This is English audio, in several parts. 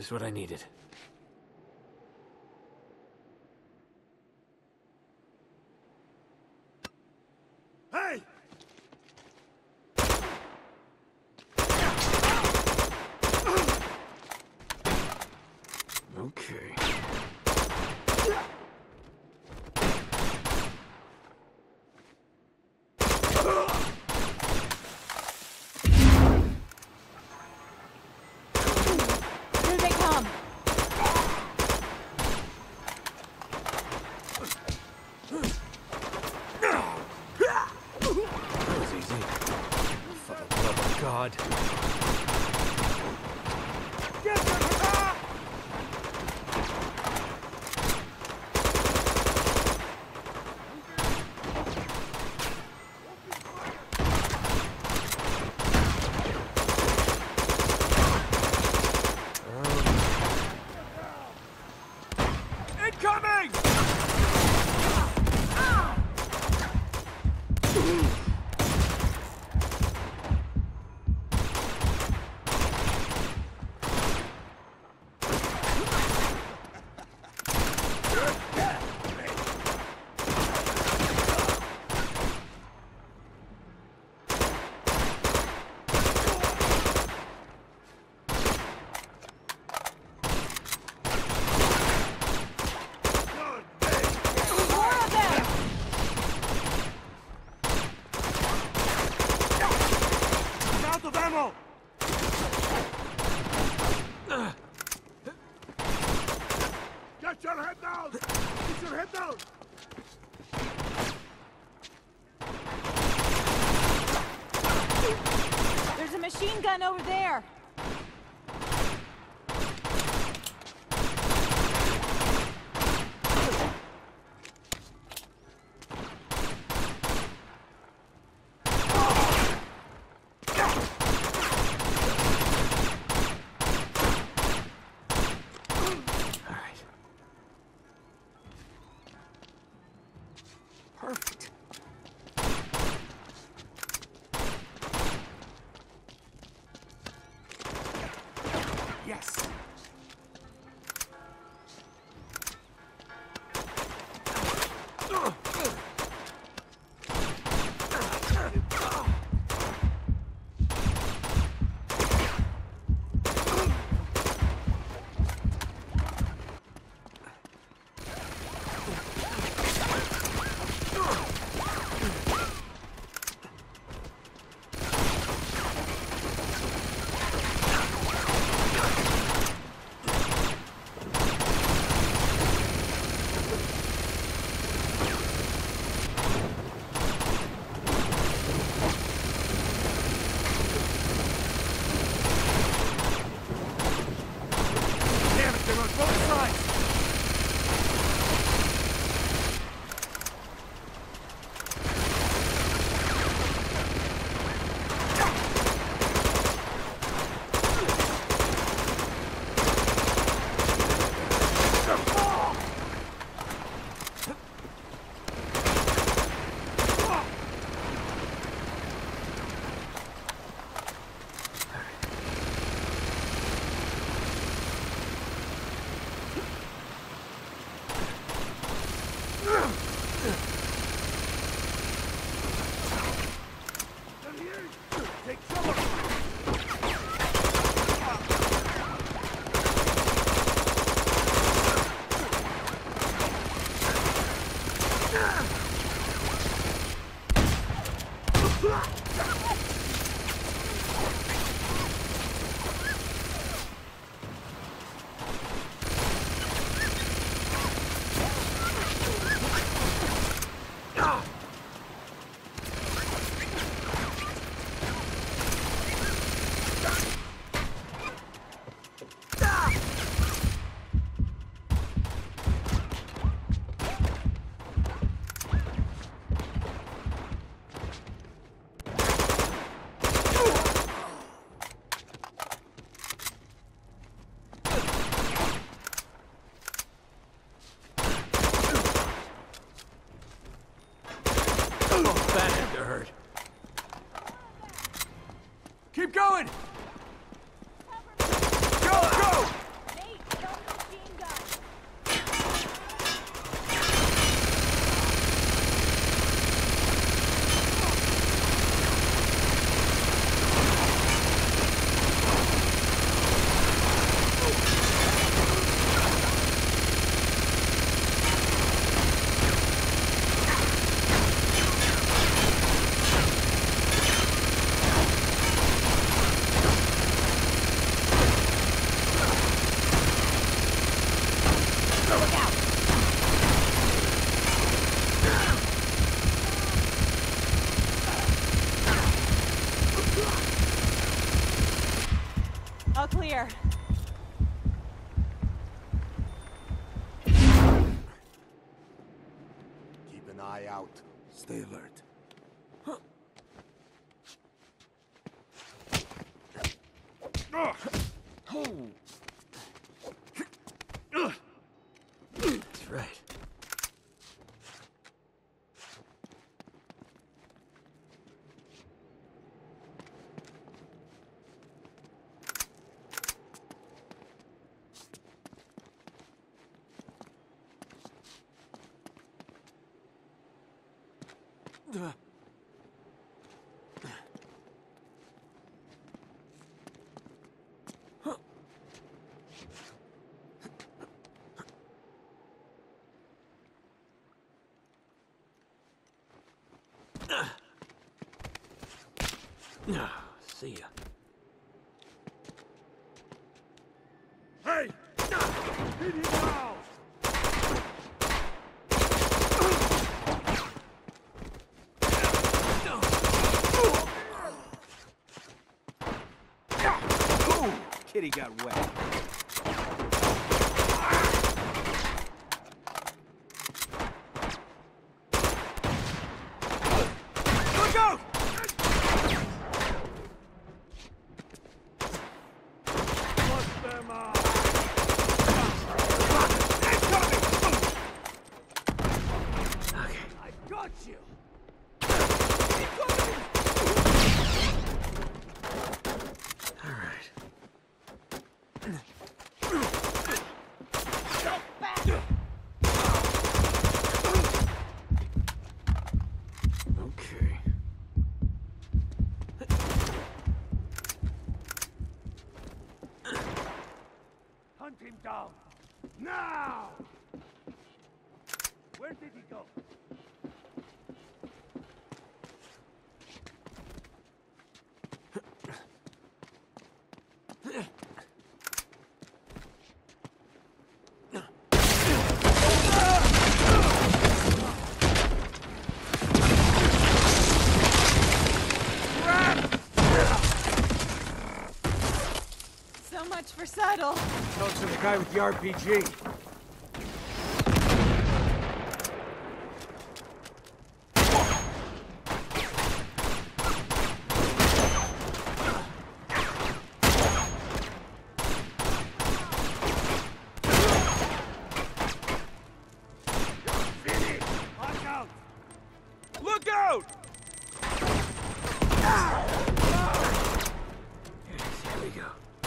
Just what I needed. Hey! Okay. Here they come! That was easy. For the love of God. Get them! Incoming! More of them! I'm out of ammo! Get your head down! Get your head down! There's a machine gun over there! All right. Perfect. Yes! Damn it, they're on both sides! Take cover! there. Keep an eye out. Stay alert. That's right. See ya. Hey! Hit him now! Ooh, kitty got wet. Look out! Bust them out! Okay. I got you! All right. Okay. Hunt him down! Now! Where did he go? So much for subtle. Talk to the guy with the RPG. Watch out! Look out! Yes, here we go.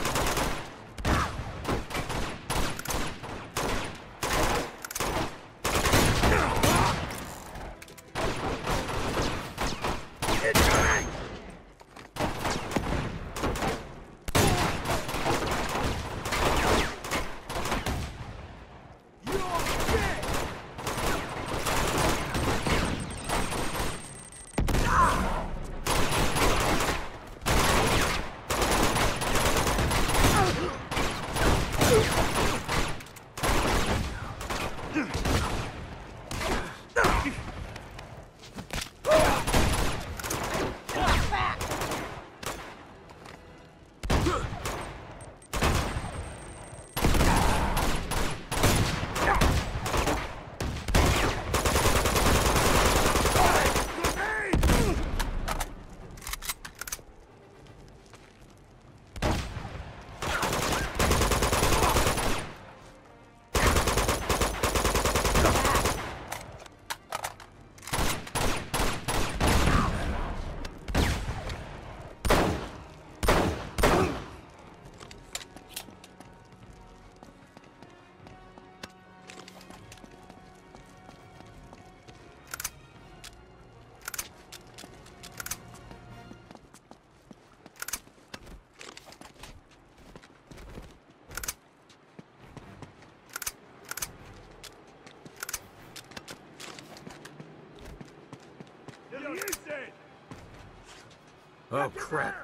Oh, crap.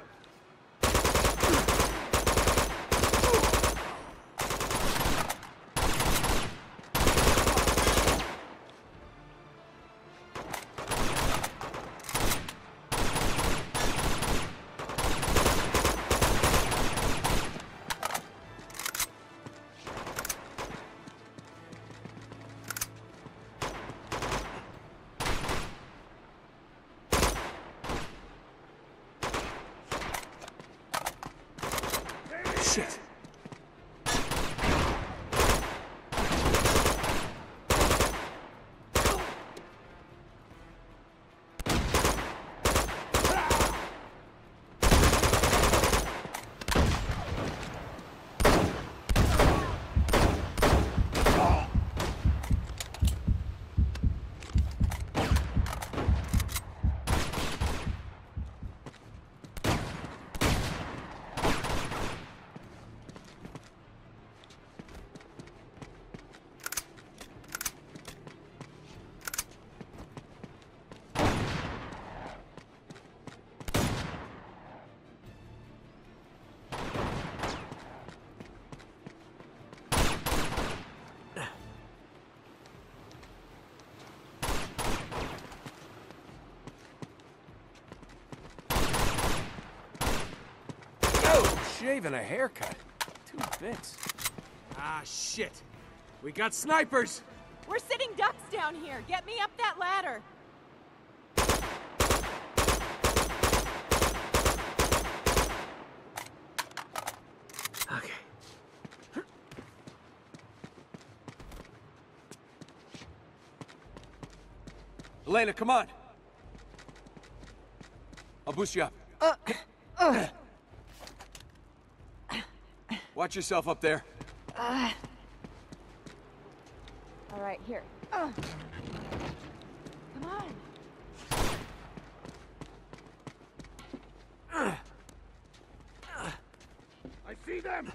shave and a haircut. 2 bits. Ah, shit. We got snipers! We're sitting ducks down here. Get me up that ladder. Okay. Elena, come on! I'll boost you up. Watch yourself up there. All right, here. Come on. I see them!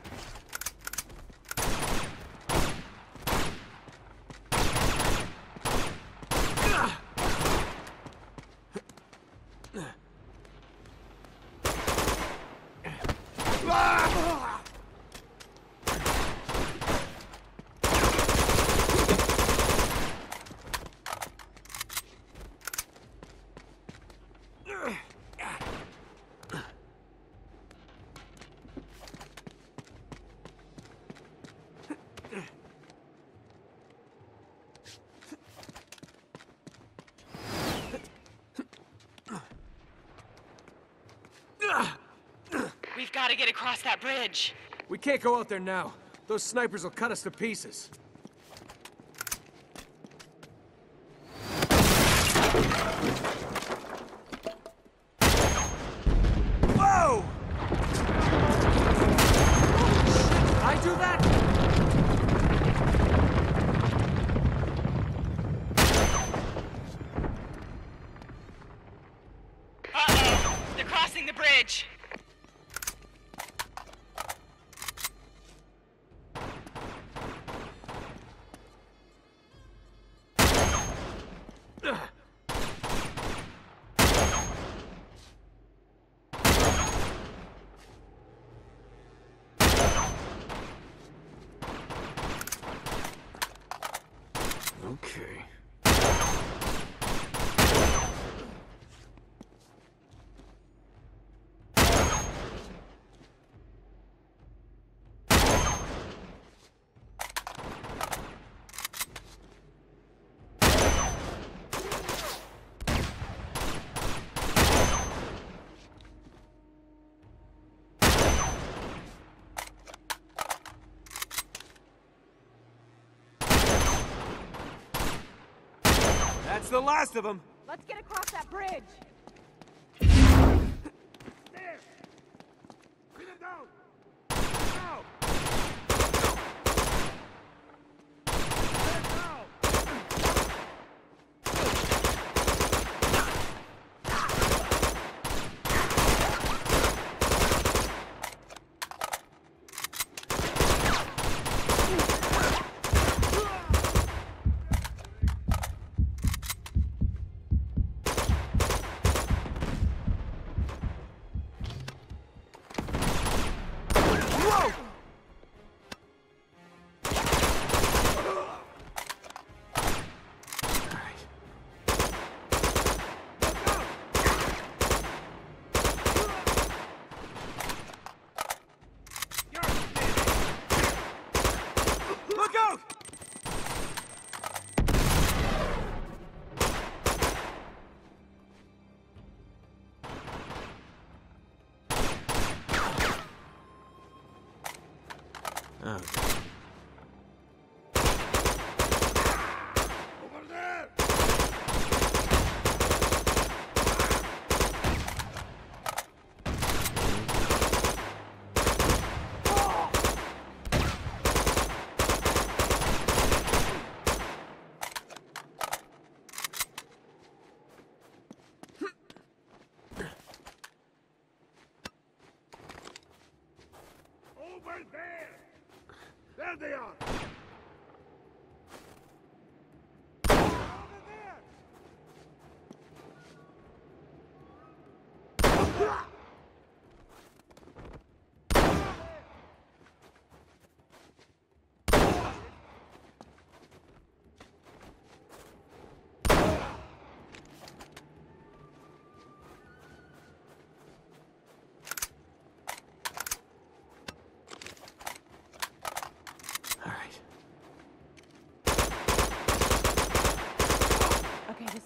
We've got to get across that bridge. We can't go out there now. Those snipers will cut us to pieces. Whoa! Did I do that? Uh-oh! They're crossing the bridge. Okay. That's the last of them. Let's get across that bridge. There! Bring them down! Now! There now!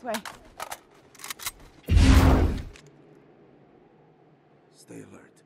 This way. Stay alert.